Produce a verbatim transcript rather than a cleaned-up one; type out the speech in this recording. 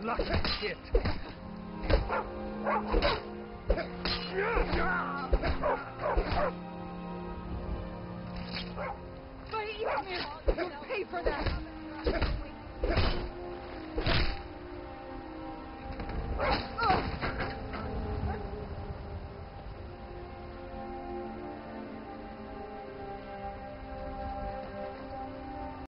Lucky shit. By eating it, you'll pay for that.